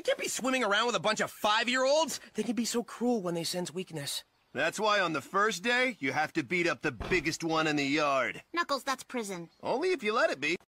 can't be swimming around with a bunch of 5-year-olds. They can be so cruel when they sense weakness. That's why on the first day, you have to beat up the biggest one in the yard. Knuckles, that's prison. Only if you let it be.